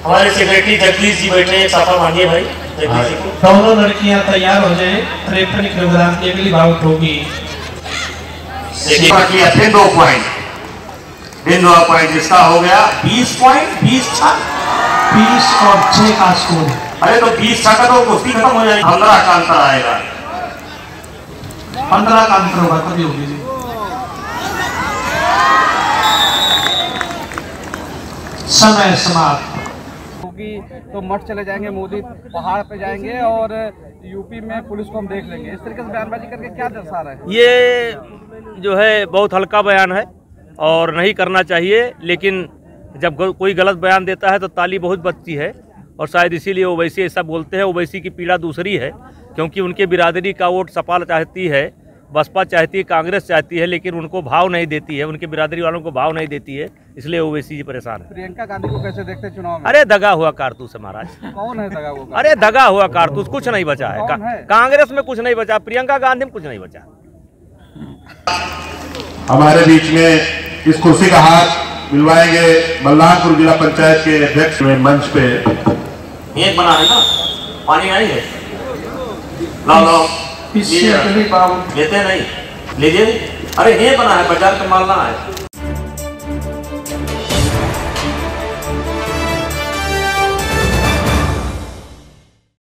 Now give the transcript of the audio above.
हमारे सेक्रेटरी जगदीश जी बैठे हैं, साफा मांगिए भाई जगदीश जी को। दोनों लड़कियां तैयार हो जाएं, 53 किलोग्राम की अगली बाउट होगी। किया थे 2 पॉइंट, इन 2 पॉइंट इसका हो गया 20 पॉइंट, 20 और 6 का स्कोर। अरे तो 20 का तो कुश्ती खत्म हो जाएगी, 15 का अंतर आएगा, 15 का अंतर होगा तभी होगी जी। समय समाप्त होगी तो मठ चले जाएंगे, मोदी पहाड़ पे जाएंगे और यूपी में पुलिस को हम देख लेंगे। इस तरीके से बयानबाजी करके क्या दर्शा रहा है? ये जो है बहुत हल्का बयान है और नहीं करना चाहिए, लेकिन जब कोई गलत बयान देता है तो ताली बहुत बजती है और शायद इसीलिए ओवैसी ऐसा बोलते हैं। ओवैसी की पीड़ा दूसरी है, क्योंकि उनके बिरादरी का वोट सपा चाहती है, बसपा चाहती है, कांग्रेस चाहती है, लेकिन उनको भाव नहीं देती है, उनके बिरादरी वालों को भाव नहीं देती है, इसलिए ओवैसी जी परेशान है। प्रियंका गांधी को कैसे देखते हैं चुनाव में? अरे दगा हुआ कारतूस है महाराज। कौन है दगा हुआ? अरे दगा हुआ कारतूस, कुछ नहीं बचा है, कांग्रेस में कुछ नहीं बचा, प्रियंका गांधी में कुछ नहीं बचा। हमारे बीच में इस कुर्सी का हाथ मिलवाएंगे बलरामपुर जिला पंचायत के अध्यक्ष में मंच पे। एक बना है ना, पानी आई है, लाओ इससे अगली बाउट लेते नहीं, लीजिए। अरे ये बना है, बाजार का माल ना है।